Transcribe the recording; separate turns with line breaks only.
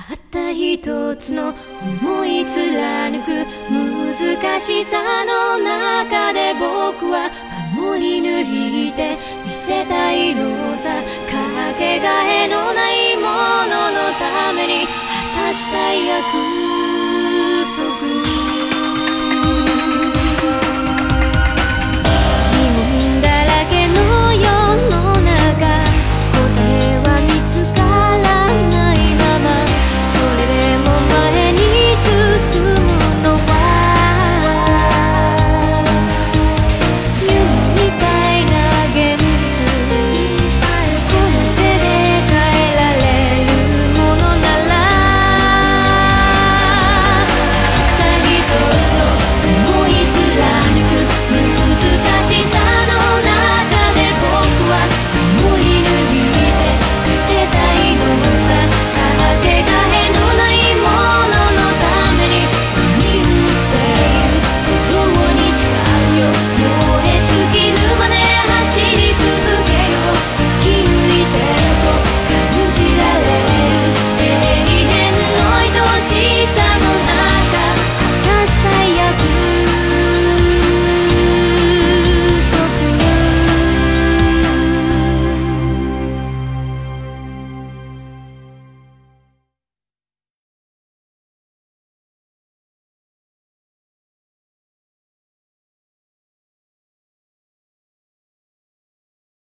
たった一つの思い貫く難しさの中で僕は守り抜いて見せたいのさ。かけがえのないもののために果たしたい約束。